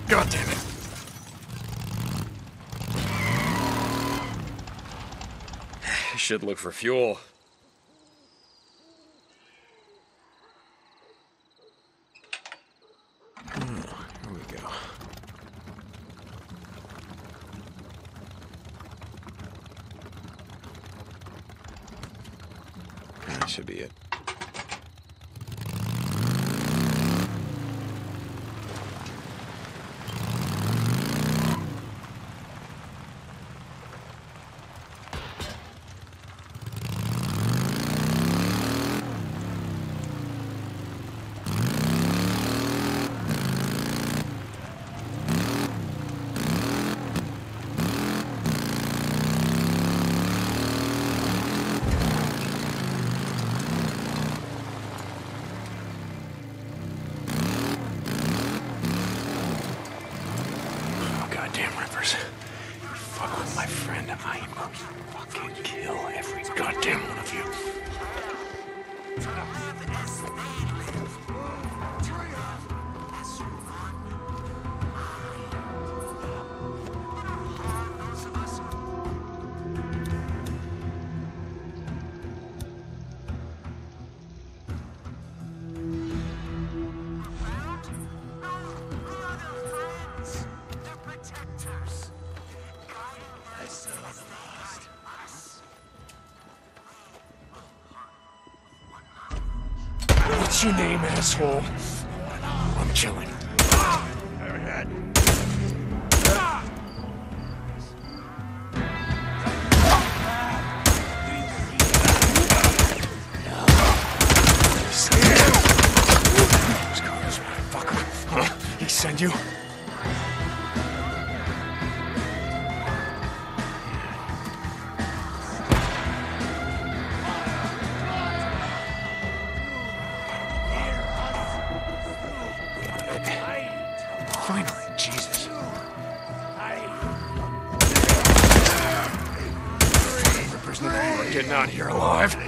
God damn it. Should look for fuel. Here we go. That should be it. Goddamn Rippers. You fuck with my friend, I am going to fucking kill every goddamn one of you. What's your name, asshole? I'm chilling. He sent you? Finally, Jesus. Rippers no longer getting out here alive.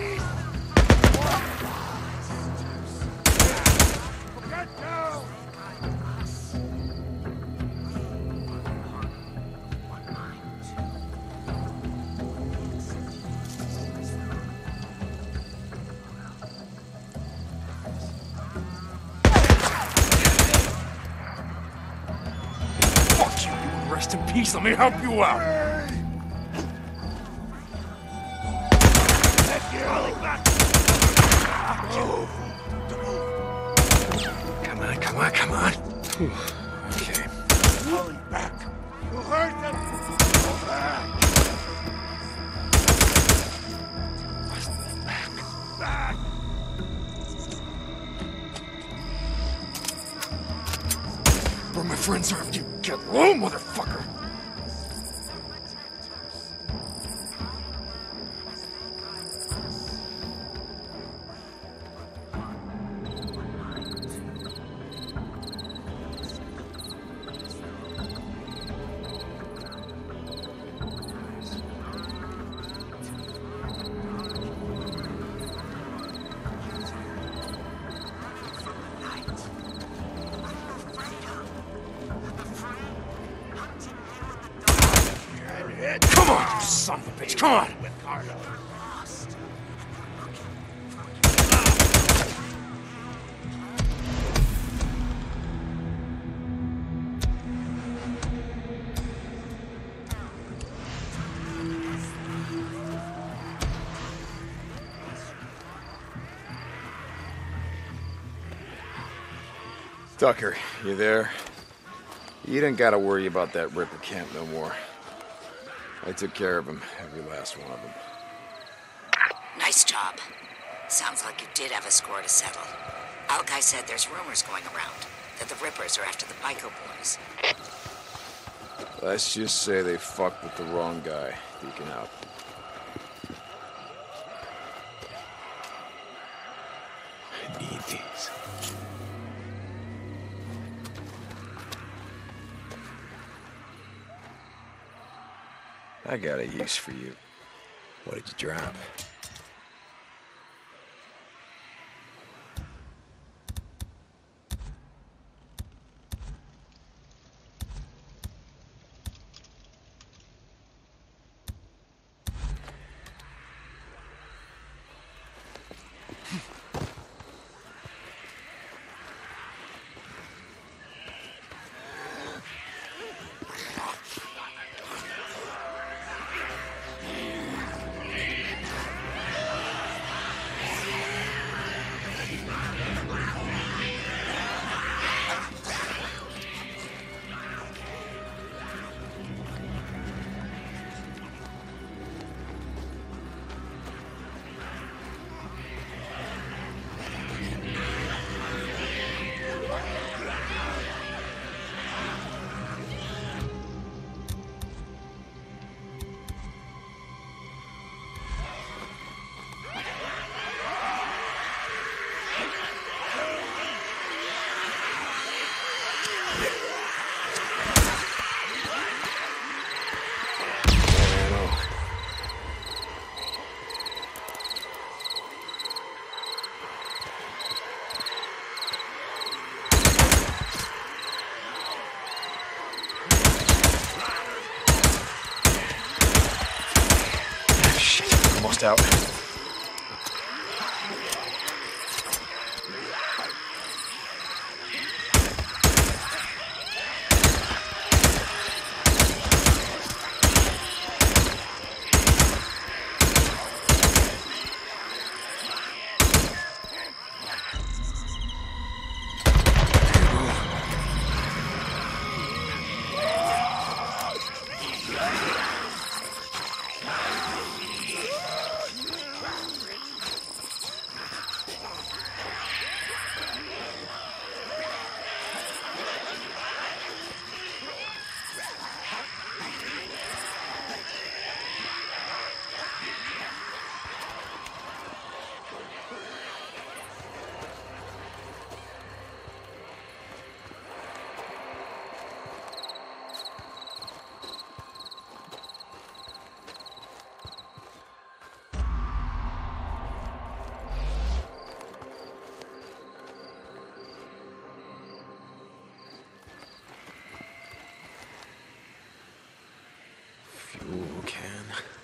Rest in peace, let me help you out. Come on, come on, come on. Okay. Falling back. You heard them. Go back. Back. Where my friends are, you get low, motherfucker! Come on, you son of a bitch, come on! Tucker, you there? You don't gotta worry about that Ripper camp no more. I took care of him, every last one of them. Nice job. Sounds like you did have a score to settle. Alki said there's rumors going around that the Rippers are after the Pico boys. Let's just say they fucked with the wrong guy, Deacon out. I need these. I got a use for you. What did you drop? Almost out. Fuel can.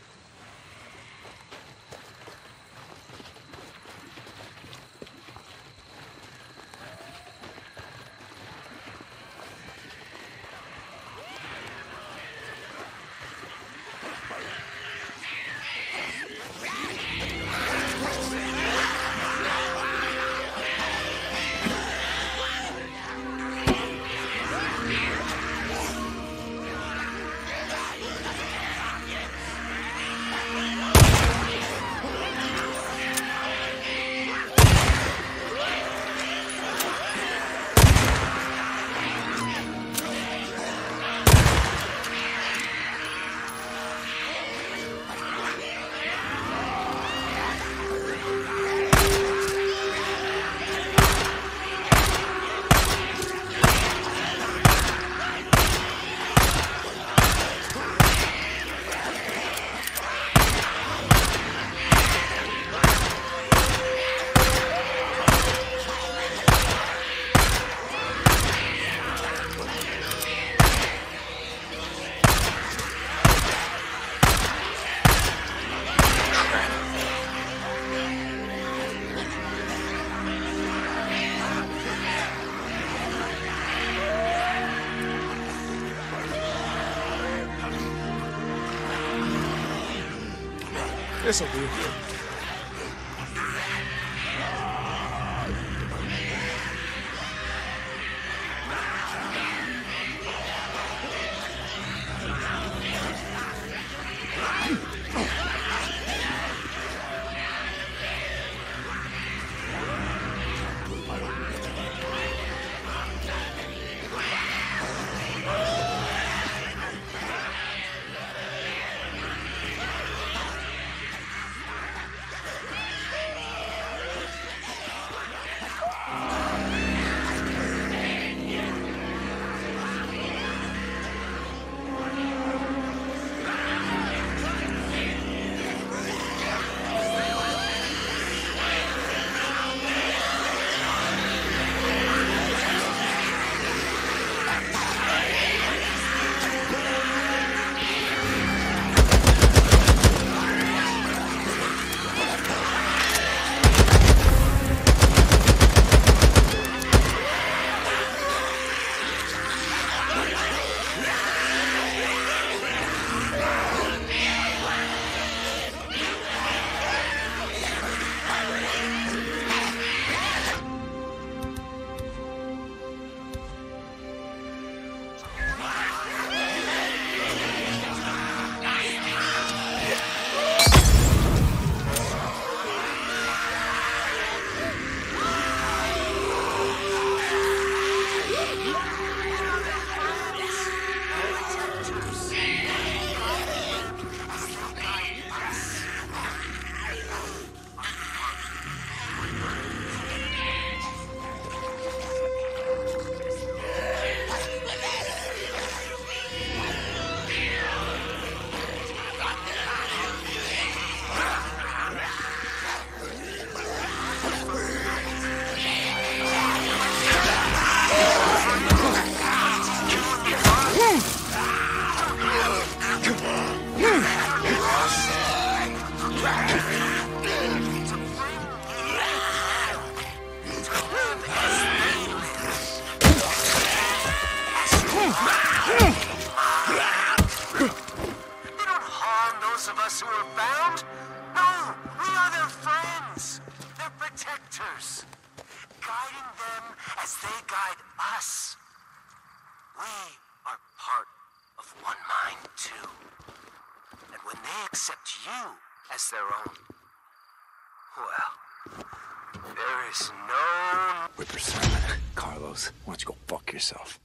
This'll do. hunters, guiding them as they guide us. We are part of one mind, too. And when they accept you as their own, well, there is no... Whipper Simon. Carlos, why don't you go fuck yourself?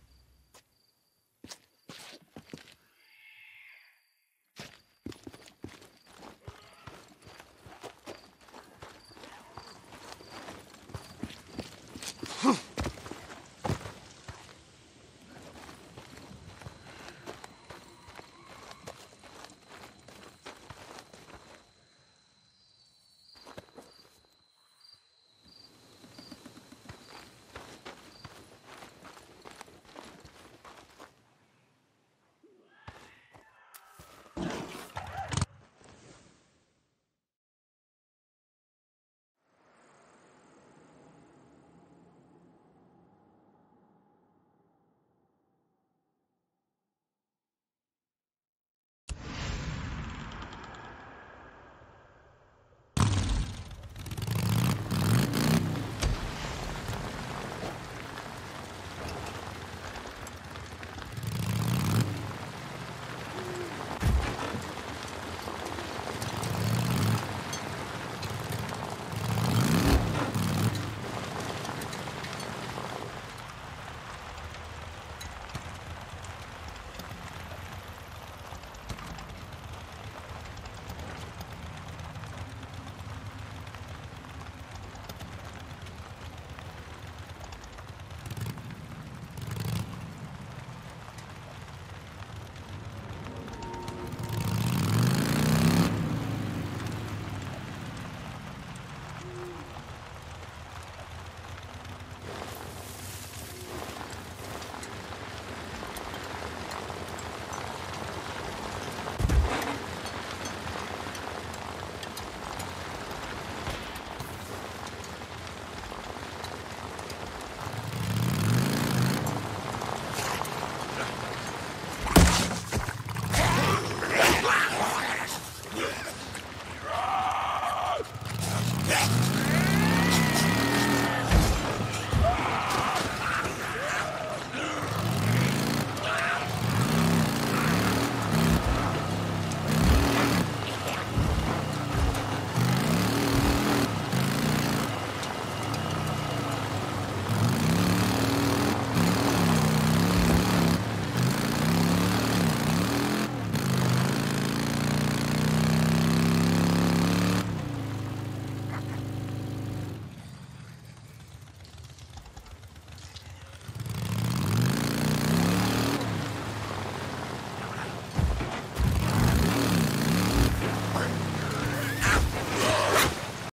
Yeah.